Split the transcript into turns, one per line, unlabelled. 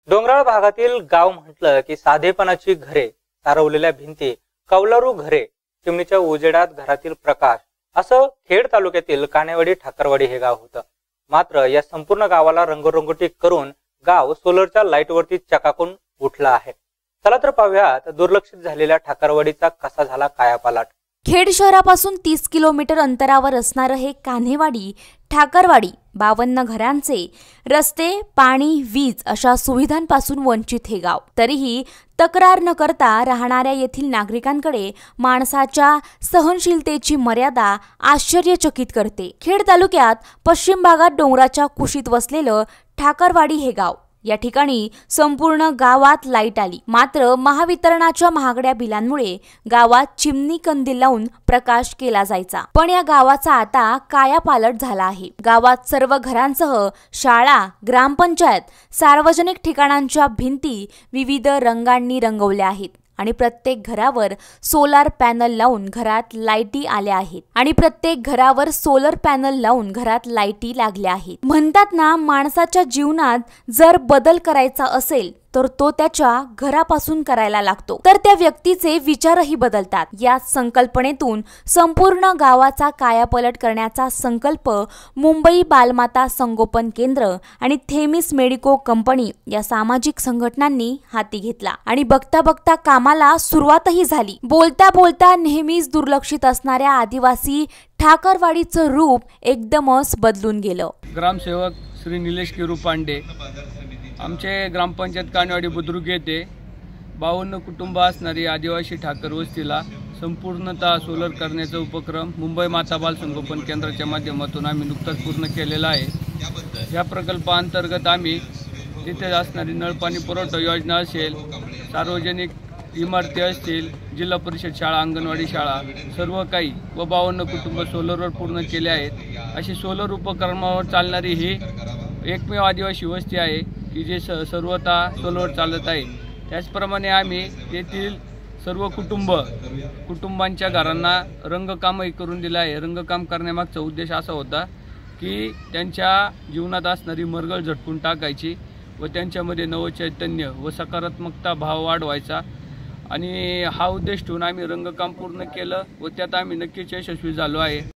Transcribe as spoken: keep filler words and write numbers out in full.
डोंगराळ भागातील गाव म्हटलं की साधेपणाची घरे, तारवलेल्या भिंती, कौलारू घरे, चिमणीच्या उजेडात घरातील प्रकाश असं खेड तालुक्यातील कानेवाडी ठाकरवाडी हे गाव होतं। मात्र या संपूर्ण गावाला रंगरंगोटी करून गाव सोलरच्या लाईटवरती चकाकून उठला आहे। चला तर पाहूयात दुर्लक्षित झालेल्या ठाकरवाडीचा कसा झाला कायापालट।
खेड शहरापासून तीस किलोमीटर अंतरावर असणारे हे कान्हेवाडी ठाकरवाडी बावन्न घरांचे रस्ते, पाणी, वीज अशा सुविधांपासून वंचित हे गाव। तरीही तक्रार न करता राहणाऱ्या येथील नागरिकांकडे माणसाच्या सहनशीलतेची मर्यादा आश्चर्यचकित करते। खेड तालुक्यात पश्चिम भागात डोंगराच्या कुशीत वसलेलं ठाकरवाडी हे गाव। या ठिकाणी संपूर्ण गावात लाईट आली, मात्र महावितरणाच्या महागड्या बिलांमुळे गावात चिमणी कंदील लावून प्रकाश केला जायचा। पण या गावाचा आता कायापालट झाला आहे। गावात सर्व घरांसह शाळा, ग्रामपंचायत, सार्वजनिक ठिकाणांच्या भिंती विविध रंगांनी रंगवल्या आहेत आणि प्रत्येक घरावर सोलार पॅनल लावून घरात लाईटी आल्या आहेत आणि प्रत्येक घरावर सोलर पॅनल लावून घरात लाईटी लागल्या आहेत। म्हणतात ना, माणसाच्या जीवनात जर बदल करायचा असेल तर तो त्याच्या घरापासून करायला लागतो, तर त्या व्यक्तीचे विचारही बदलतात। या संकल्पनेतून संपूर्ण गावाचा कायापालट करण्याचा संकल्प मुंबई बालमाता संगोपन केंद्र आणि थेमिस मेडिको कंपनी या सामाजिक संघटनांनी हाती घेतला आणि बघता बघता कामाला सुरुवातही झाली। बोलता बोलता नेहमीच दुर्लक्षित असणाऱ्या आदिवासी ठाकरवाडीचं रूप एकदमच बदलून गेलं।
ग्रामसेवक श्री निलेश किरू पांडे, आमचे ग्रामपंचायत कानेवाडी बुद्रुक येथे बावन्न कुटुंब असणारी आदिवासी ठाकर वस्तीला संपूर्णतः सोलर करण्याचा उपक्रम मुंबई माता बाल संगोपन केंद्राच्या माध्यमातून आम्ही नुकताच पूर्ण केलेला आहे। या प्रकल्पाअंतर्गत आम्ही तिथे असणारी नळपाणी पुरवठा योजना असेल, सार्वजनिक इमारती असतील, जिल्हा परिषद शाळा, अंगणवाडी शाळा सर्व काही व बावन्न कुटुंब सोलरवर पूर्ण केले आहेत। अशी सोलर उपक्रमावर चालणारी ही एकमेव आदिवासी वस्ती आहे की जे स सर्वतः सोलरवर चालत आहे। त्याचप्रमाणे आम्ही येथील सर्व कुटुंब कुटुंबांच्या घरांना रंगकामही करून दिलं आहे। रंगकाम करण्यामागचा उद्देश असा होता की त्यांच्या जीवनात असणारी मरगळ झटकून टाकायची व त्यांच्यामध्ये नवचैतन्य व सकारात्मकता भाव वाढवायचा आणि हा उद्देश ठेवून आम्ही रंगकाम पूर्ण केलं व त्यात आम्ही नक्कीच यशस्वी झालो आहे।